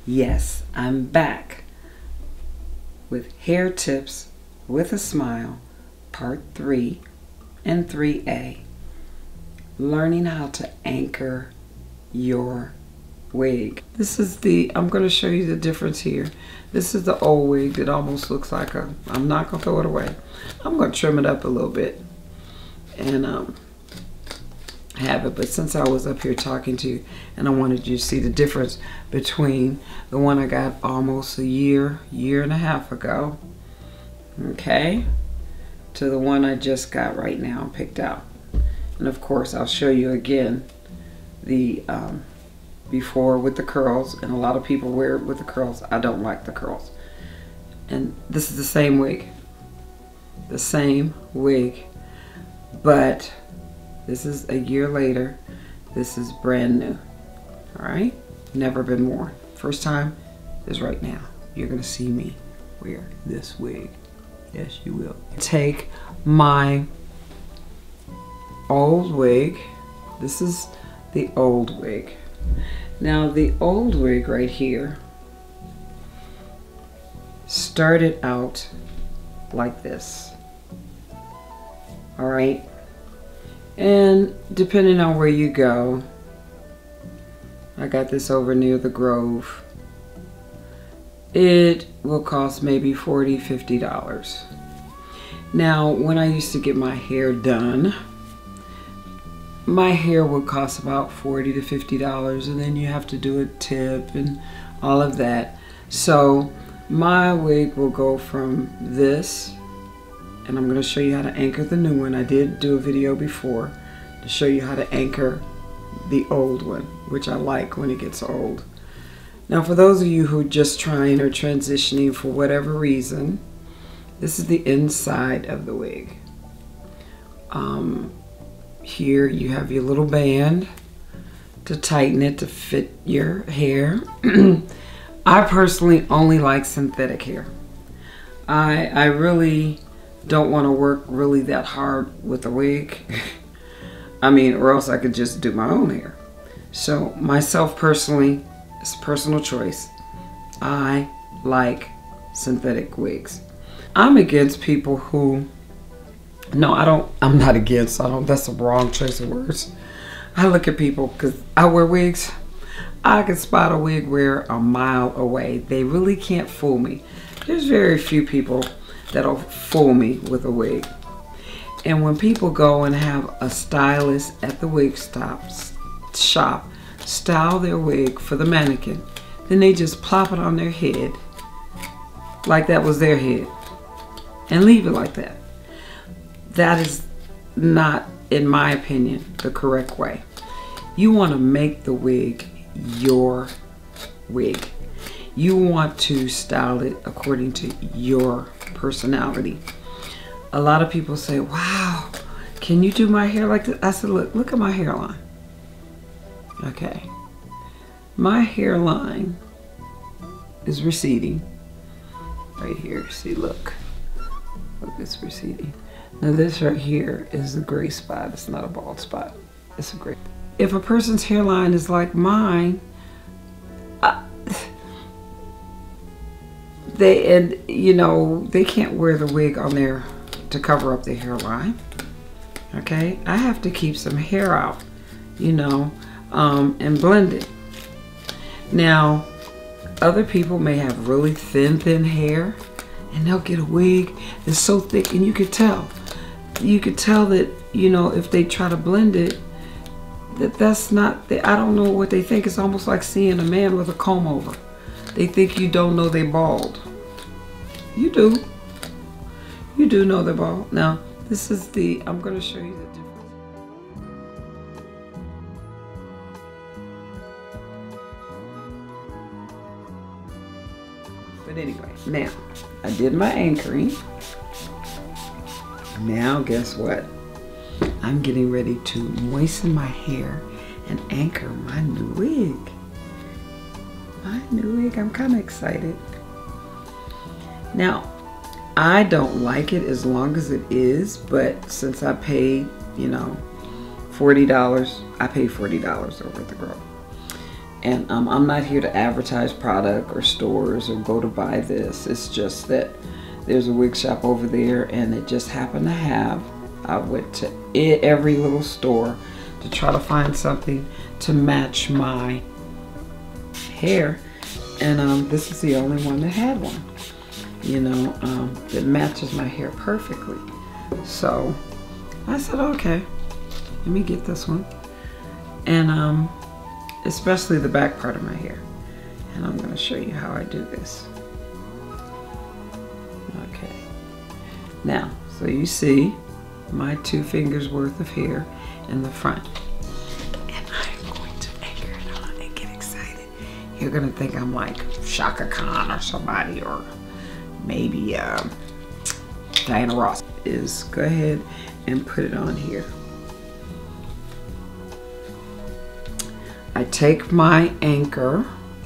Yes, I'm back with Hair Tips with a Smile, Part 3 and 3A. Learning how to anchor your wig. This is the, I'm going to show you the difference here. This is the old wig that almost looks like a, I'm not going to throw it away. I'm going to trim it up a little bit and have it, but since I was up here talking to you and I wanted you to see the difference between the one I got almost a year and a half ago, okay, to the one I just got right now picked out. And of course I'll show you again the before with the curls, and a lot of people wear it with the curls. I don't like the curls. And this is the same wig, but this is a year later. This is brand new. All right, never been worn. First time is right now. You're gonna see me wear this wig. Yes, you will. Take my old wig. This is the old wig. Now the old wig right here started out like this. All right. And depending on where you go, I got this over near the Grove. It will cost maybe $40, $50. Now, when I used to get my hair done, my hair would cost about $40 to $50, and then you have to do a tip and all of that. So my wig will go from this, and I'm going to show you how to anchor the new one. I did do a video before to show you how to anchor the old one, which I like when it gets old. Now for those of you who are just trying or transitioning for whatever reason, this is the inside of the wig. Here you have your little band to tighten it to fit your hair. I personally only like synthetic hair. I really don't want to work really that hard with a wig. I mean, or else I could just do my own hair. So myself personally, it's a personal choice. I like synthetic wigs. I'm against people who, no, I'm not against, that's the wrong choice of words. I look at people, because I wear wigs, I can spot a wig wearer a mile away. They really can't fool me. There's very few people that'll fool me with a wig. And when people go and have a stylist at the wig shop style their wig for the mannequin, then they just plop it on their head like that was their head and leave it like that. That is not, in my opinion, the correct way. You want to make the wig your wig. You want to style it according to your personality. A lot of people say, wow, can you do my hair like this? I said, look at my hairline. Okay. My hairline is receding. Right here, see, look. Look, it's receding. Now this right here is the gray spot. It's not a bald spot. It's a gray. If a person's hairline is like mine, they can't wear the wig on there to cover up their hairline. Okay, I have to keep some hair out, and blend it. Now, other people may have really thin hair, and they'll get a wig that's so thick, and you could tell that, if they try to blend it, that's not, I don't know what they think. It's almost like seeing a man with a comb over. They think you don't know they bald. You do. You do know they're bald. Now, this is I'm going to show you the difference. But anyway, now, I did my anchoring. Now, guess what? I'm getting ready to moisten my hair and anchor my new wig. My new wig, I'm kind of excited. Now, I don't like it as long as it is, but since I paid, $40, I paid $40 over at the Grove. And I'm not here to advertise product or stores or go to buy this. It's just that there's a wig shop over there and it just happened to have, I went to every little store to try to find something to match my hair. And this is the only one that had one, you know, that matches my hair perfectly. So I said, okay, let me get this one. And especially the back part of my hair. And I'm going to show you how I do this. Okay. Now, so you see my 2 fingers worth of hair in the front. And I'm going to anchor it on and get excited. You're going to think I'm like Shaka Khan or somebody, or maybe Diana Ross. Is go ahead and put it on here. I take my anchor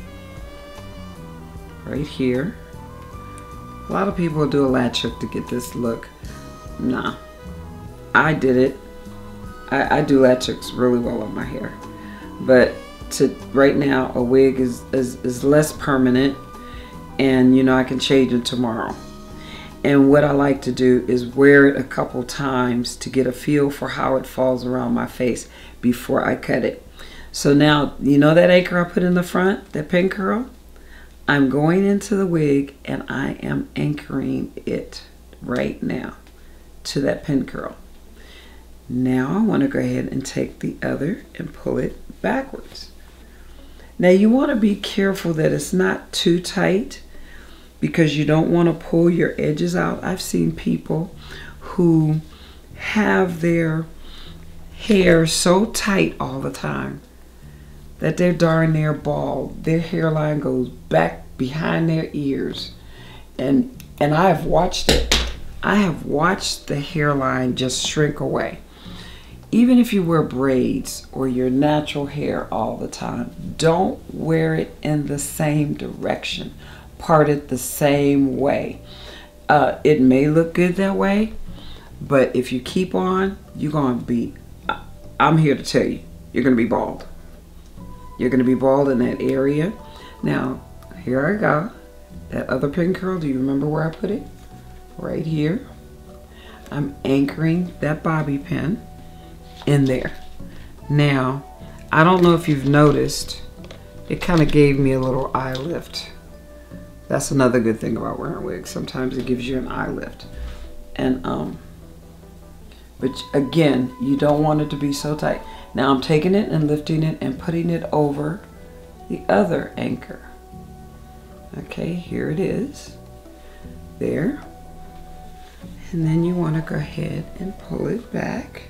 right here. A lot of people do a latch hook to get this look. Nah, I did it. I do latch hooks really well on my hair, but right now a wig is less permanent, and you know I can change it tomorrow. And what I like to do is wear it a couple times to get a feel for how it falls around my face before I cut it. So now, you know that anchor I put in the front, that pin curl? I'm going into the wig and I am anchoring it right now to that pin curl. Now I want to go ahead and take the other and pull it backwards. Now you want to be careful that it's not too tight, because you don't want to pull your edges out. I've seen people who have their hair so tight all the time that they're darn near bald. Their hairline goes back behind their ears. And I have watched it. I have watched the hairline just shrink away. Even if you wear braids or your natural hair all the time, don't wear it in the same direction. Part it the same way. It may look good that way, but if you keep on, you're going to be, I'm here to tell you, you're going to be bald. You're going to be bald in that area. Now, here I go. That other pin curl, do you remember where I put it? Right here. I'm anchoring that bobby pin in there. Now, I don't know if you've noticed, it kind of gave me a little eye lift. That's another good thing about wearing wigs. Sometimes it gives you an eye lift. And but again, you don't want it to be so tight. Now I'm taking it and lifting it and putting it over the other anchor. Okay, here it is. There. And then you want to go ahead and pull it back.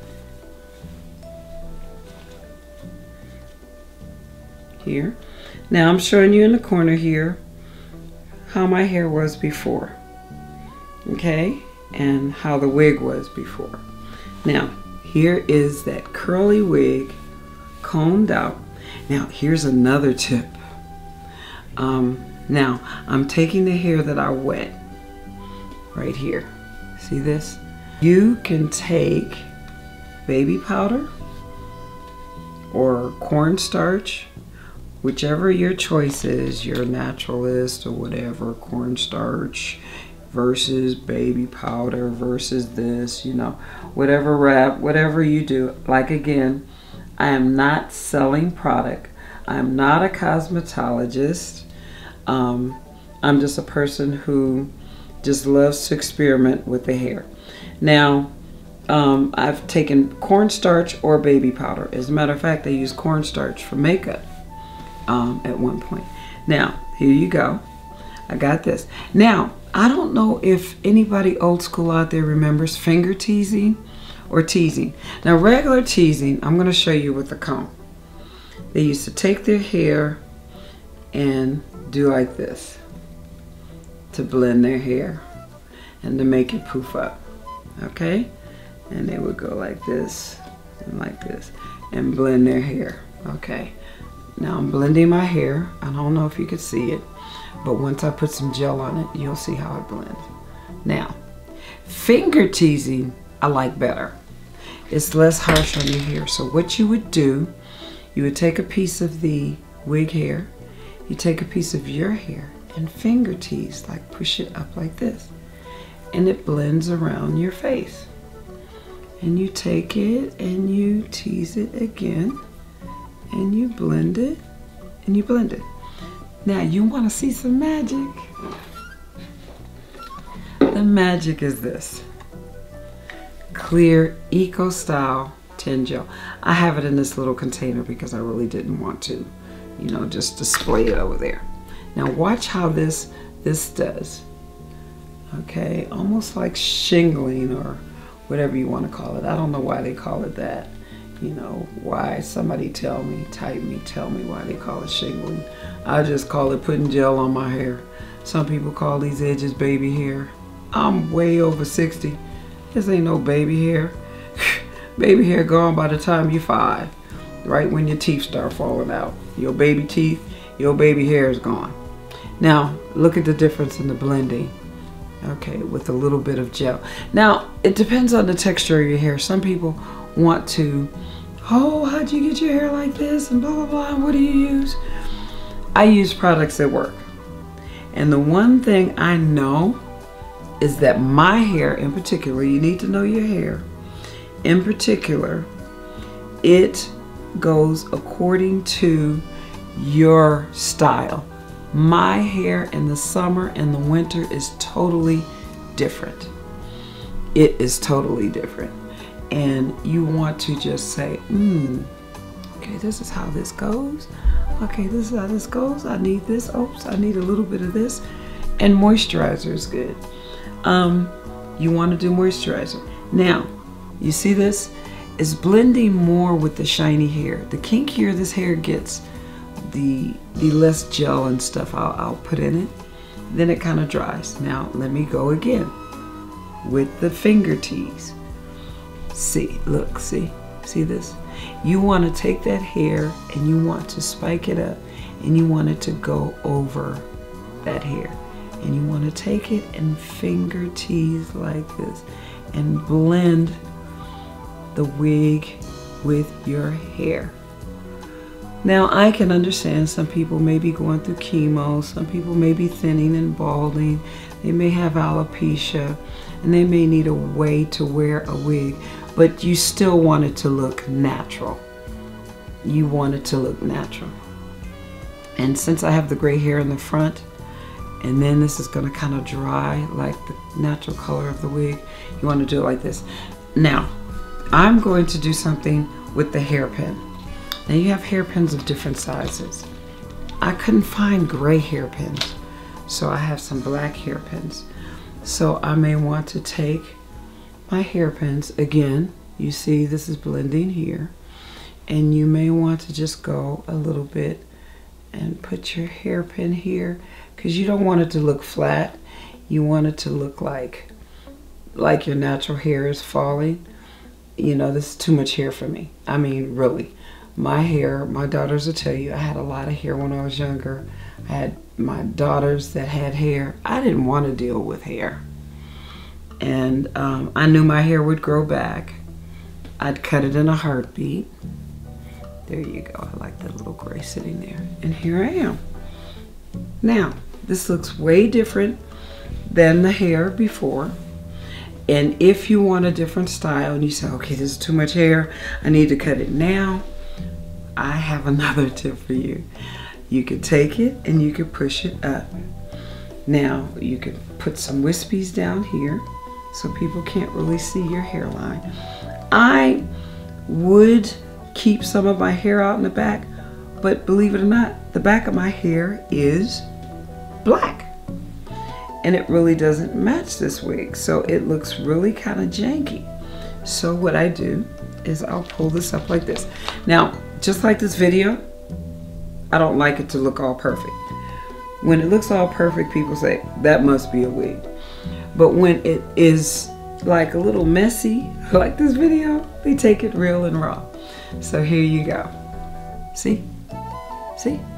Here. Now I'm showing you in the corner here how my hair was before, okay, and how the wig was before. Now here is that curly wig combed out. Now here's another tip. Now I'm taking the hair that I wet right here. See this? You can take baby powder or cornstarch, whichever your choice is, your naturalist or whatever, cornstarch versus baby powder versus this, you know, whatever wrap, whatever you do. Like again, I am not selling product. I'm not a cosmetologist. I'm just a person who just loves to experiment with the hair. Now, I've taken cornstarch or baby powder. As a matter of fact, I use cornstarch for makeup. At one point. Now, here you go. I got this. Now, I don't know if anybody old school out there remembers finger teasing or teasing. Now, regular teasing, I'm going to show you with the comb. They used to take their hair and do like this to blend their hair and to make it poof up. Okay? And they would go like this and like this and blend their hair. Okay? Now I'm blending my hair. I don't know if you could see it, but once I put some gel on it, you'll see how it blends. Now, finger teasing I like better. It's less harsh on your hair. So what you would do, you would take a piece of the wig hair, you take a piece of your hair and finger tease, like push it up like this, and it blends around your face. And you take it and you tease it again, and you blend it, and you blend it. Now you want to see some magic? The magic is this. Clear Eco Style Tin Gel. I have it in this little container because I really didn't want to, you know, just display it over there. Now watch how this does. Okay, almost like shingling or whatever you want to call it. I don't know why they call it that. You know, why? Somebody tell me why they call it shingling. I just call it putting gel on my hair. Some people call these edges baby hair. I'm way over 60. This ain't no baby hair. Baby hair gone by the time you're 5. Right when your teeth start falling out. Your baby teeth, your baby hair is gone. Now, look at the difference in the blending. Okay, with a little bit of gel. Now, it depends on the texture of your hair. Some people want to, oh, how'd you get your hair like this? And blah, blah, blah. And what do you use? I use products that work. And the one thing I know is that my hair in particular, you need to know your hair. In particular, it goes according to your style. My hair in the summer and the winter is totally different. It is totally different. And you want to just say, okay, this is how this goes. Okay, this is how this goes. I need this. Oops, I need a little bit of this. And moisturizer is good. You want to do moisturizer. Now, you see this? It's blending more with the shiny hair. The kinkier this hair gets, the less gel and stuff I'll put in it. Then it kind of dries. Now, let me go again with the finger tease. See, look, see this? You want to take that hair and you want to spike it up and you want it to go over that hair. And you want to take it and finger tease like this and blend the wig with your hair. Now, I can understand some people may be going through chemo, some people may be thinning and balding, they may have alopecia, and they may need a way to wear a wig, but you still want it to look natural. You want it to look natural. And since I have the gray hair in the front, and then this is going to kind of dry like the natural color of the wig, you want to do it like this. Now, I'm going to do something with the hairpin. Now you have hairpins of different sizes. I couldn't find gray hairpins, so I have some black hairpins. So I may want to take my hairpins, again, you see this is blending here, and you may want to just go a little bit and put your hairpin here, because you don't want it to look flat. You want it to look like your natural hair is falling. You know, this is too much hair for me. I mean, really. My hair, my daughters will tell you, I had a lot of hair when I was younger. I had my daughters that had hair. I didn't want to deal with hair. And I knew my hair would grow back. I'd cut it in a heartbeat. There you go. I like that little gray sitting there. And here I am. Now, this looks way different than the hair before. And if you want a different style and you say, okay, this is too much hair, I need to cut it now, I have another tip for you. You could take it and you could push it up. Now, you could put some wispies down here so people can't really see your hairline. I would keep some of my hair out in the back, but believe it or not, the back of my hair is black. And it really doesn't match this wig, so it looks really kind of janky. So what I do is I'll pull this up like this. Now, just like this video, I don't like it to look all perfect. When it looks all perfect, people say, that must be a wig. But when it is like a little messy, like this video, they take it real and raw. So here you go. See? See?